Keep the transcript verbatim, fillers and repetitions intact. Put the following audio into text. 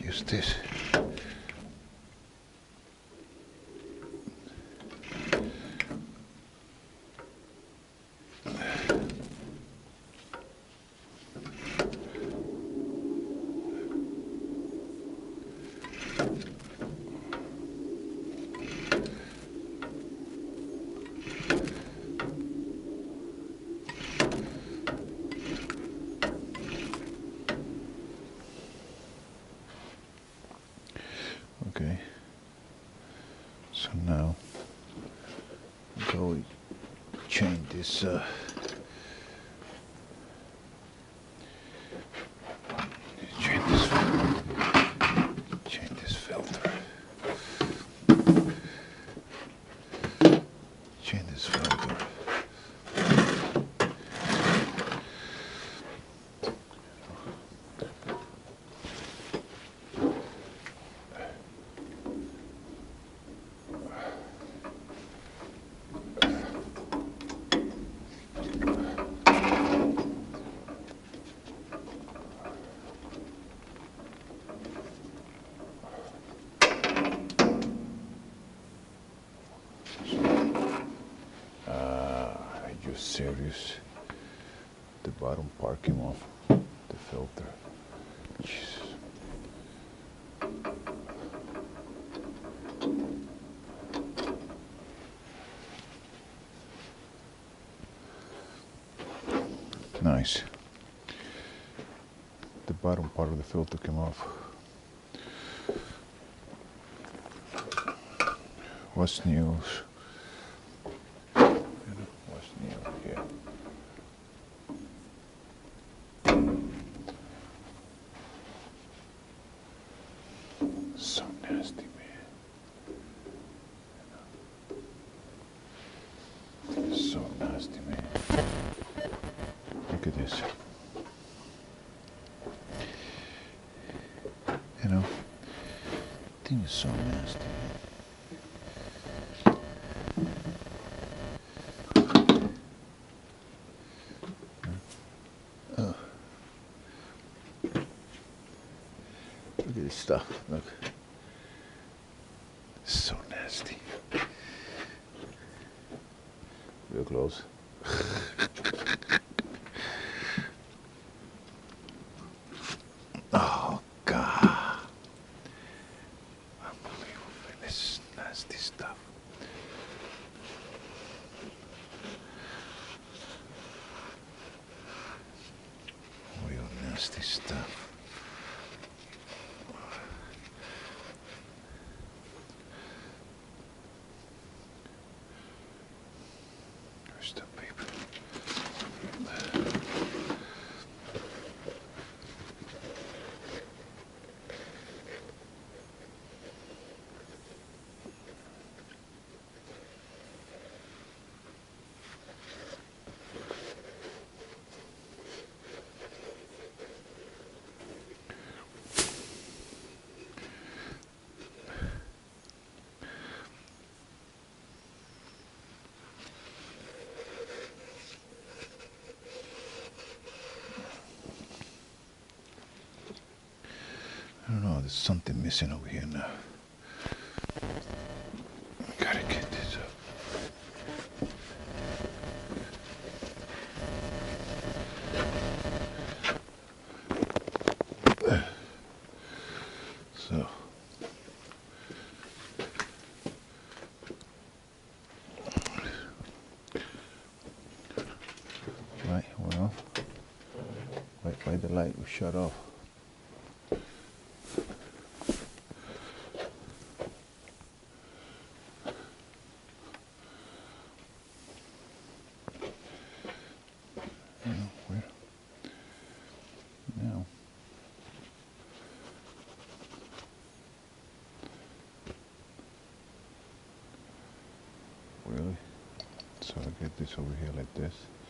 use this. Okay, so now go change this uh, change this change this filter change this filter serious. The bottom part came off the filter. Jesus. Nice. The bottom part of the filter came off. What's news? So nasty, man. So nasty, man. Look at this. You know, thing is so nasty, man. Oh. Look at this stuff. Look. So nasty. Real close. Oh God. Unbelievable. This is nasty stuff. Real nasty stuff. The paper. I don't know, there's something missing over here now. Gotta get this up. So. Right, well, why, why the light was shut off? Where? Now. Really? So I get this over here like this.